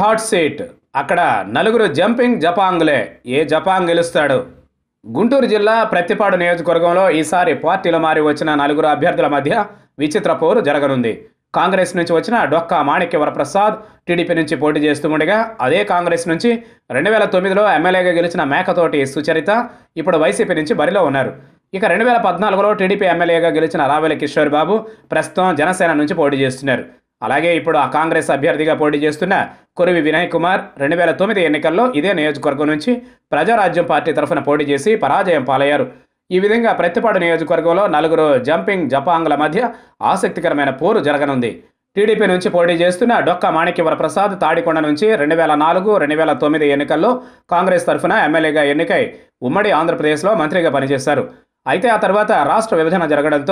Hot seat. అక్కడ నలుగురు jumping జపాంగులే. ఏ జపాంగ్ గెలుస్తాడు? గుంటూరు జిల్లా ప్రత్తిపాడు నియోజకవర్గంలో ఈసారి పార్టీలు మారి వచ్చిన నలుగురు అభ్యర్థుల మధ్య విచిత్ర పోరు జరగనుంది. కాంగ్రెస్ నుంచి వచ్చిన డొక్కా మాణిక్య వరప్రసాద్ టీడీపీ నుంచి పోటీ చేస్తూ ఉండగా, అదే కాంగ్రెస్ నుంచి 2009లో ఎమ్మెల్యేగా గెలిచిన మేకతోటి సుచరిత ఇప్పుడు వైసీపీ నుంచి బరిలో ఉన్నారు. ఇక 2014లో టీడీపీ ఎమ్మెల్యేగా గెలిచిన రావెల కిషోర్ బాబు ప్రస్తుతం జనసేన నుంచి పోటీ చేస్తున్నారు. అలాగే ఇప్పుడు ఆ కాంగ్రెస్ అభ్యర్థిగా పోటీ చేస్తున్న కురివి వినయ్ కుమార్ 2009 ఎన్నికల్లో ఇదే నియోజకవర్గం నుంచి ప్రజారాజ్యం పార్టీ తరఫున పోటీ చేసి పరాజయం పాలయ్యారు. ఈ విధంగా ప్రత్తిపాడు నియోజకవర్గంలో నలుగురు జంపింగ్ జపాంగ్ల మధ్య ఆసక్తికరమైన పోరు జరగనుంది. టీడీపీ నుంచి పోటీ చేస్తున్న డొక్కా మాణిక్య వరప్రసాద్ తాడికొండ నుంచి 2004, 2009 ఎన్నికల్లో కాంగ్రెస్ తరఫున ఎమ్మెల్యేగా ఎన్నికై ఉమ్మడి ఆంధ్రప్రదేశ్లో మంత్రిగా పనిచేశారు. అయితే ఆ తర్వాత రాష్ట్ర విభజన జరగడంతో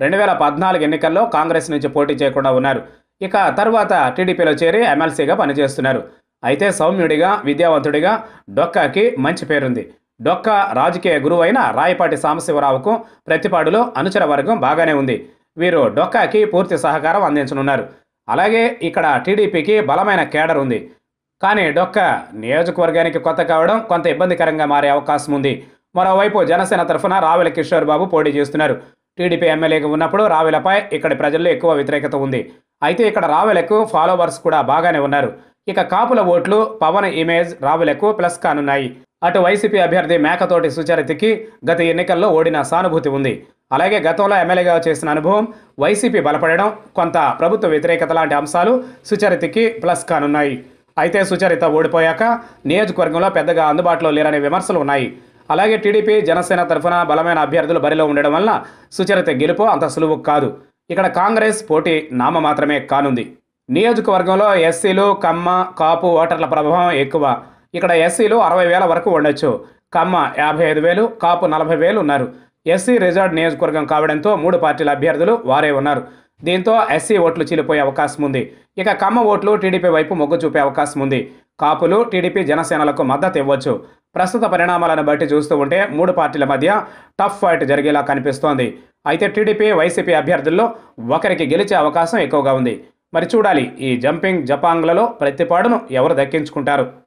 2014 ఎన్నికల్లో కాంగ్రెస్ నుంచి పోటీ చేయకుండా ఉన్నారు. ఇక తర్వాత టీడీపీలో చేరి ఎమ్మెల్సీగా పనిచేస్తున్నారు. అయితే సౌమ్యుడిగా, విద్యావంతుడిగా డొక్కాకి మంచి పేరుంది. డొక్కా రాజకీయ గురువు అయిన రాయపాటి సాంబశివరావుకు ప్రత్తిపాడులో అనుచర వర్గం బాగానే ఉంది. వీరు డొక్కాకి పూర్తి సహకారం అందించనున్నారు. అలాగే ఇక్కడ టీడీపీకి బలమైన కేడర్ ఉంది. కానీ డొక్కా నియోజకవర్గానికి కొత్త కావడం కొంత ఇబ్బందికరంగా మారే అవకాశం ఉంది. మరోవైపు జనసేన తరఫున రావెల కిషోర్ బాబు పోటీ చేస్తున్నారు. టీడీపీ ఎమ్మెల్యేగా ఉన్నప్పుడు రావెలపై ఇక్కడి ప్రజల్లో ఎక్కువ వ్యతిరేకత ఉంది. అయితే ఇక్కడ రావెలకు ఫాలోవర్స్ కూడా బాగానే ఉన్నారు. ఇక కాపుల ఓట్లు, పవన్ ఇమేజ్ రావెలకు ప్లస్ కానున్నాయి. అటు వైసీపీ అభ్యర్థి మేకతోటి సుచరితకి గత ఎన్నికల్లో ఓడిన సానుభూతి ఉంది. అలాగే గతంలో ఎమ్మెల్యేగా చేసిన అనుభవం, వైసీపీ బలపడడం, కొంత ప్రభుత్వ వ్యతిరేకత లాంటి అంశాలు సుచరితకి ప్లస్ కానున్నాయి. అయితే సుచరిత ఓడిపోయాక నియోజకవర్గంలో పెద్దగా అందుబాటులో లేరనే విమర్శలు ఉన్నాయి. అలాగే టీడీపీ, జనసేన తరఫున బలమైన అభ్యర్థులు బరిలో ఉండడం వల్ల సుచరిత గెలుపు అంత సులువు కాదు. ఇక్కడ కాంగ్రెస్ పోటీ నామ మాత్రమే కానుంది. నియోజకవర్గంలో ఎస్సీలు, కమ్మ, కాపు ఓటర్ల ప్రభావం ఎక్కువ. ఇక్కడ ఎస్సీలు 60,000 వరకు ఉండొచ్చు. కమ్మ 55,000, కాపు 40,000 ఉన్నారు. ఎస్సీ రిజర్వ్డ్ నియోజకవర్గం కావడంతో 3 పార్టీల అభ్యర్థులు వారే ఉన్నారు. దీంతో ఎస్సీ ఓట్లు చీలిపోయే అవకాశం ఉంది. ఇక కమ్మ ఓట్లు టీడీపీ వైపు మొగ్గు చూపే అవకాశం ఉంది. కాపులు టీడీపీ, జనసేనలకు మద్దతు ఇవ్వచ్చు. ప్రస్తుత పరిణామాలను బట్టి చూస్తూ ఉంటే 3 పార్టీల మధ్య టఫ్ ఫైట్ జరిగేలా కనిపిస్తోంది. అయితే టీడీపీ, వైసీపీ అభ్యర్థుల్లో ఒకరికి గెలిచే అవకాశం ఎక్కువగా ఉంది. మరి చూడాలి, ఈ జంపింగ్ జపాంగ్లలో ప్రత్తిపాడును ఎవరు దక్కించుకుంటారు.